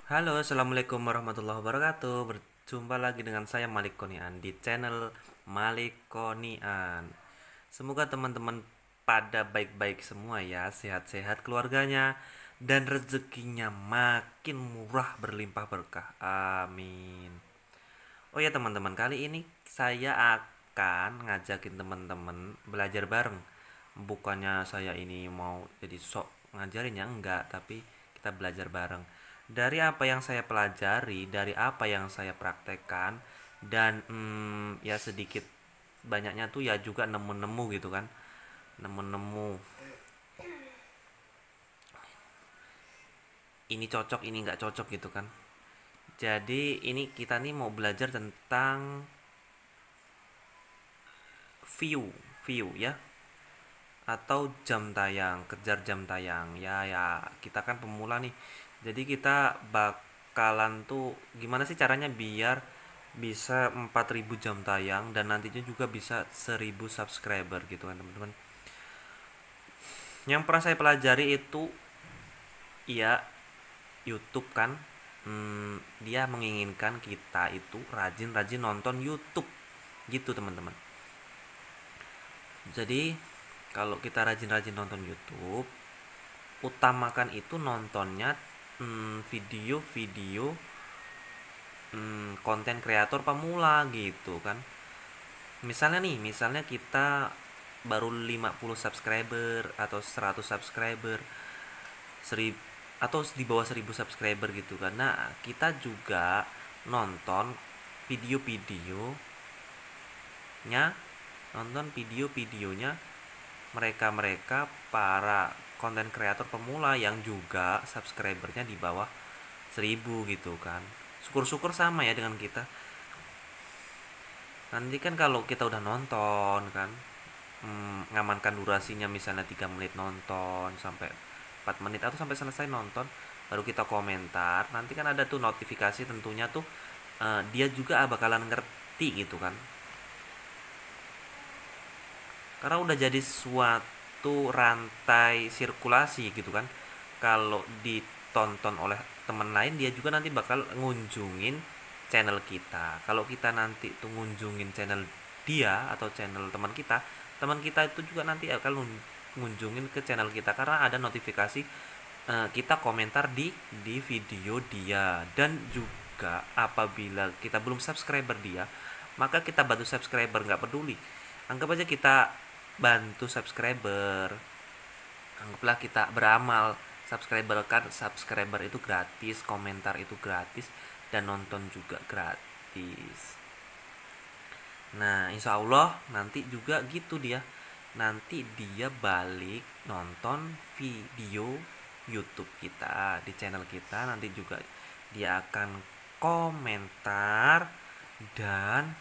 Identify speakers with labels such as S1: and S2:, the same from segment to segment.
S1: Halo, assalamualaikum warahmatullahi wabarakatuh. Berjumpa lagi dengan saya Malik Konian di channel Malik Konian. Semoga teman-teman pada baik-baik semua ya, sehat-sehat keluarganya, dan rezekinya makin murah berlimpah berkah. Amin. Oh ya teman-teman, kali ini saya akan ngajakin teman-teman belajar bareng. Bukannya saya ini mau jadi sok ngajarin ya, enggak, tapi kita belajar bareng. Dari apa yang saya pelajari, dari apa yang saya praktekkan, dan ya sedikit banyaknya tuh ya juga nemu-nemu gitu kan. Nemu-nemu ini cocok, ini nggak cocok gitu kan. Jadi ini kita nih mau belajar tentang view, view ya, atau jam tayang, kejar jam tayang. Ya kita kan pemula nih, jadi kita bakalan tuh gimana sih caranya biar bisa 4.000 jam tayang dan nantinya juga bisa 1.000 subscriber gitu kan teman-teman. Yang pernah saya pelajari itu ya YouTube kan, dia menginginkan kita itu rajin-rajin nonton YouTube gitu teman-teman. Jadi kalau kita rajin-rajin nonton YouTube, utamakan itu nontonnya video-video konten kreator pemula gitu kan. Misalnya kita baru 50 subscriber atau 100 subscriber, 1000 atau di bawah 1.000 subscriber gitu kan. Nah, kita juga nonton video-videonya, nonton video-videonya mereka-mereka para konten kreator pemula yang juga subscribernya di bawah 1.000 gitu kan. Syukur-syukur sama ya dengan kita. Nanti kan kalau kita udah nonton kan, ngamankan durasinya misalnya 3 menit nonton sampai 4 menit atau sampai selesai nonton, baru kita komentar. Nanti kan ada tuh notifikasi tentunya tuh, dia juga bakalan ngerti gitu kan. Karena udah jadi suatu rantai sirkulasi gitu kan. Kalau ditonton oleh teman lain, dia juga nanti bakal ngunjungin channel kita. Kalau kita nanti tuh ngunjungin channel dia atau channel teman kita itu juga nanti akan ngunjungin ke channel kita karena ada notifikasi, kita komentar di video dia. Dan juga apabila kita belum subscriber dia, maka kita bantu subscriber, nggak peduli. Anggap aja kita bantu subscriber, anggaplah kita beramal. Subscriber itu gratis, komentar itu gratis, dan nonton juga gratis. Nah, insya Allah nanti juga gitu dia. Nanti dia balik nonton video YouTube kita di channel kita. Nanti juga dia akan komentar, dan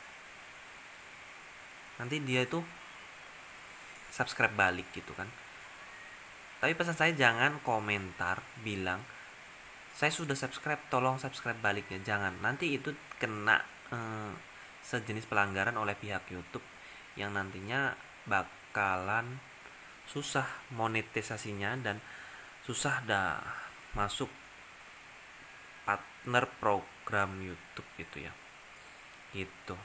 S1: nanti dia itu subscribe balik gitu kan. Tapi pesan saya, jangan komentar bilang saya sudah subscribe, tolong subscribe balik ya. Jangan, nanti itu kena sejenis pelanggaran oleh pihak YouTube yang nantinya bakalan susah monetisasinya dan susah dah masuk partner program YouTube gitu ya. Gitu.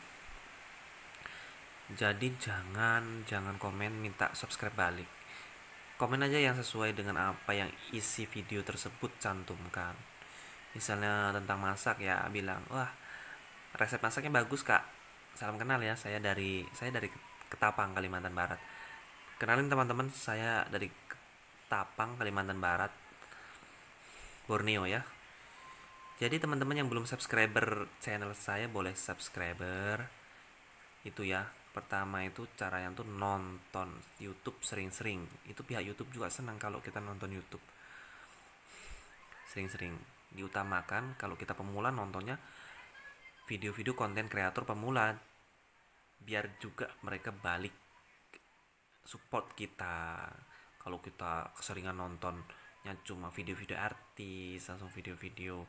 S1: Jadi jangan komen minta subscribe balik. Komen aja yang sesuai dengan apa yang isi video tersebut cantumkan. Misalnya tentang masak ya, bilang, wah resep masaknya bagus kak, salam kenal ya, saya dari Ketapang, Kalimantan Barat. Kenalin teman-teman, saya dari Ketapang, Kalimantan Barat, Borneo ya. Jadi teman-teman yang belum subscriber channel saya boleh subscriber. Itu ya. Pertama itu cara yang tuh nonton YouTube sering-sering. Itu pihak YouTube juga senang kalau kita nonton YouTube sering-sering. Diutamakan kalau kita pemula nontonnya video-video konten kreator pemula, biar juga mereka balik support kita. Kalau kita keseringan nontonnya cuma video-video artis, langsung video-video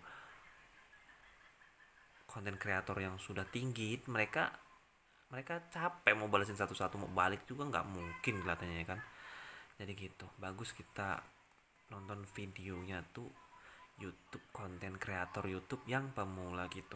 S1: konten kreator yang sudah tinggi, mereka mereka capek mau balesin satu-satu, mau balik juga nggak mungkin kelihatannya ya kan. Jadi gitu, bagus kita nonton videonya tuh YouTube, konten kreator YouTube yang pemula gitu.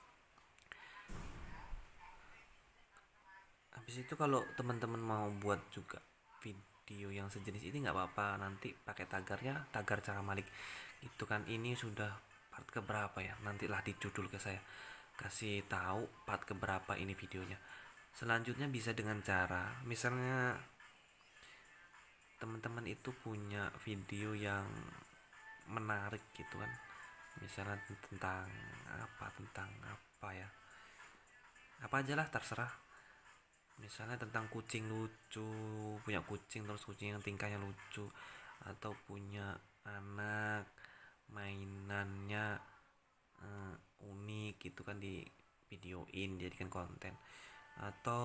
S1: Habis itu kalau teman-teman mau buat juga video yang sejenis ini nggak apa-apa, nanti pakai tagarnya tagar cara Malik itu kan. Ini sudah part keberapa ya, nantilah di judul ke saya kasih tahu part keberapa ini videonya. Selanjutnya bisa dengan cara misalnya teman-teman itu punya video yang menarik gitu kan, misalnya tentang apa ya, apa aja lah terserah, misalnya tentang kucing lucu, punya kucing terus kucing yang tingkahnya lucu, atau punya anak mainannya unik gitu kan, di videoin jadikan konten, atau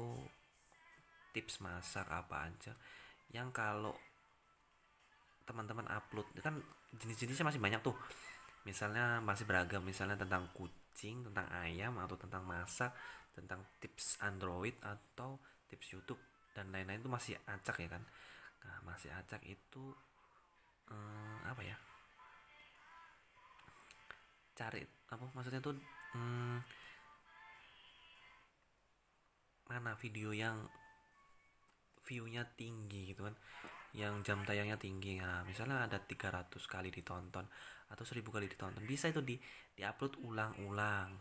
S1: tips masak apa aja yang kalau teman-teman upload kan jenis-jenisnya masih banyak tuh, misalnya masih beragam, misalnya tentang kucing, tentang ayam, atau tentang masak, tentang tips Android, atau tips YouTube dan lain-lain, itu masih acak ya kan. Nah masih acak itu apa ya, cari apa maksudnya tuh, mana video yang view-nya tinggi gitu kan, yang jam tayangnya tinggi. Nah misalnya ada 300 kali ditonton atau 1000 kali ditonton, bisa itu diupload ulang-ulang,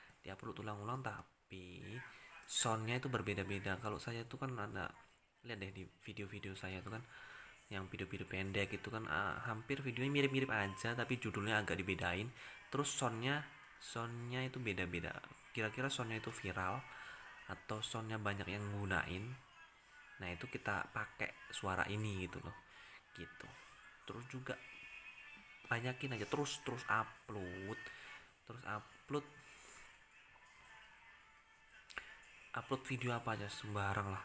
S1: tapi soundnya itu berbeda-beda. Kalau saya itu kan ada, lihat deh di video-video saya itu kan, yang video-video pendek itu kan hampir videonya mirip-mirip aja tapi judulnya agak dibedain, terus soundnya itu beda-beda. Kira-kira soundnya itu viral atau soundnya banyak yang nggunain, nah itu kita pakai suara ini gitu loh, gitu. Terus juga banyakin aja, terus terus upload, terus upload upload video apa aja sembarang lah,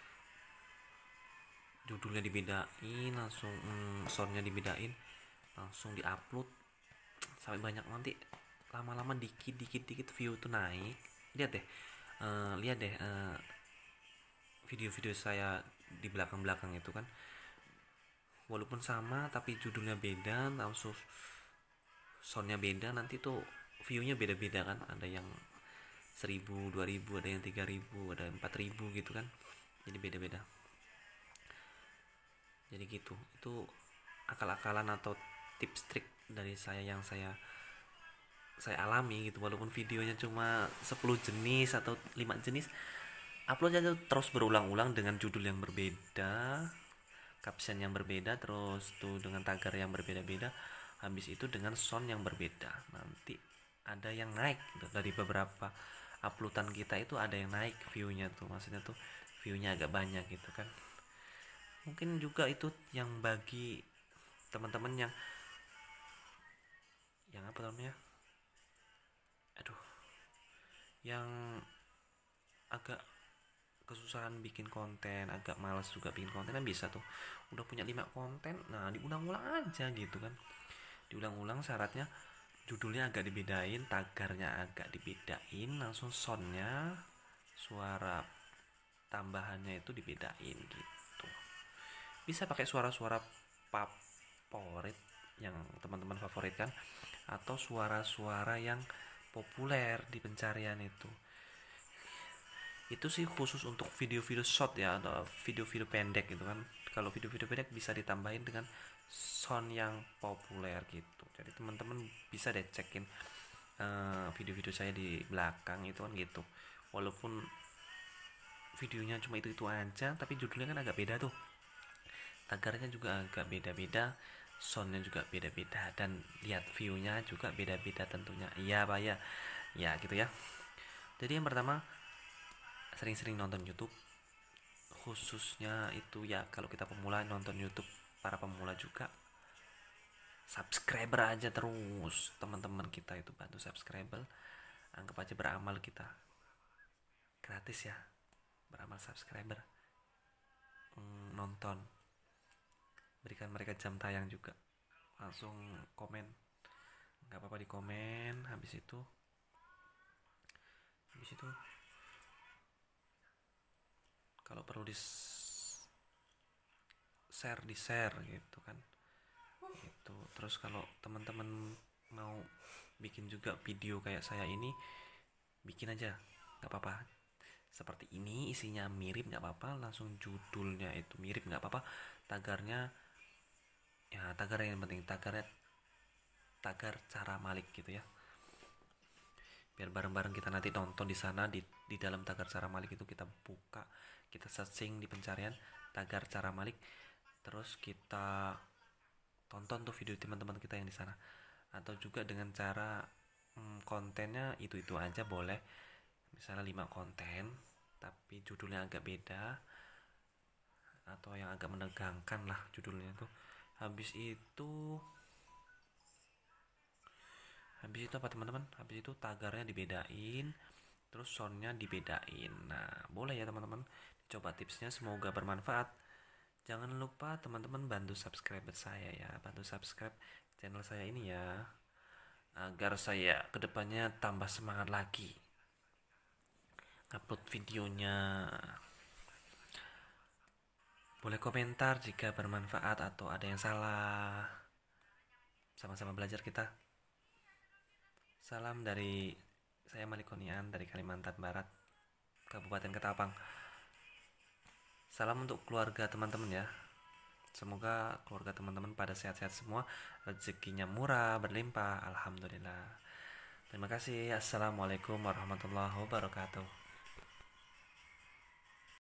S1: judulnya dibedain langsung, soundnya dibedain langsung diupload sampai banyak, nanti lama-lama dikit dikit dikit view tuh naik. Lihat deh video-video saya di belakang-belakang itu kan, walaupun sama tapi judulnya beda, langsung soundnya beda, nanti tuh viewnya beda-beda kan, ada yang 1000, 2000, ada yang 3000, ada 4000 gitu kan, jadi beda-beda. Jadi gitu, itu akal-akalan atau tips trik dari saya yang saya alami gitu. Walaupun videonya cuma 10 jenis atau 5 jenis, upload aja terus berulang-ulang dengan judul yang berbeda, caption yang berbeda, terus tuh dengan tagar yang berbeda-beda, habis itu dengan sound yang berbeda. Nanti ada yang naik gitu. Dari beberapa uploadan kita itu ada yang naik viewnya tuh, maksudnya tuh viewnya agak banyak gitu kan. Mungkin juga itu yang bagi teman-teman yang apa namanya, aduh, yang agak kesusahan bikin konten, agak malas juga bikin konten, kan bisa tuh udah punya 5 konten, nah diulang-ulang aja gitu kan, diulang-ulang. Syaratnya judulnya agak dibedain, tagarnya agak dibedain, langsung soundnya, suara tambahannya itu dibedain gitu. Bisa pakai suara-suara favorit yang teman-teman favoritkan, atau suara-suara yang populer di pencarian itu sih khusus untuk video-video short ya, atau video-video pendek gitu kan. Kalau video-video pendek bisa ditambahin dengan sound yang populer gitu. Jadi teman-teman bisa deh cekin video-video saya di belakang itu kan gitu, walaupun videonya cuma itu aja tapi judulnya kan agak beda tuh, tagarnya juga agak beda-beda, soundnya juga beda-beda, dan lihat viewnya juga beda-beda tentunya. Iya pak ya, ya gitu ya. Jadi yang pertama, sering-sering nonton YouTube, khususnya itu ya kalau kita pemula nonton YouTube, para pemula juga, subscriber aja terus teman-teman kita itu, bantu subscriber, anggap aja beramal kita, gratis ya, beramal subscriber. Nonton, berikan mereka jam tayang juga, langsung komen, nggak apa-apa di komen. Habis itu kalau perlu di share gitu kan, Itu terus kalau teman-teman mau bikin juga video kayak saya ini, bikin aja, nggak apa-apa. Seperti ini isinya mirip nggak apa-apa, langsung judulnya itu mirip nggak apa-apa, tagarnya ya tagar yang penting tagarnya tagar cara Malik gitu ya, biar bareng-bareng kita nanti nonton di sana di dalam tagar cara Malik itu kita buka, kita searching di pencarian tagar cara Malik, terus kita tonton tuh video teman-teman kita yang di sana, atau juga dengan cara kontennya itu aja boleh, misalnya 5 konten tapi judulnya agak beda atau yang agak menegangkan lah judulnya tuh. Habis itu apa teman-teman, habis itu tagarnya dibedain, terus soundnya dibedain. Nah boleh ya teman-teman coba tipsnya, semoga bermanfaat. Jangan lupa teman-teman bantu subscribe saya ya, bantu subscribe channel saya ini ya, agar saya kedepannya tambah semangat lagi upload videonya. Boleh komentar jika bermanfaat atau ada yang salah, sama-sama belajar kita. Salam dari saya Malikonian dari Kalimantan Barat, Kabupaten Ketapang. Salam untuk keluarga teman-teman ya. Semoga keluarga teman-teman pada sehat-sehat semua, rezekinya murah, berlimpah, alhamdulillah. Terima kasih. Assalamualaikum warahmatullahi wabarakatuh.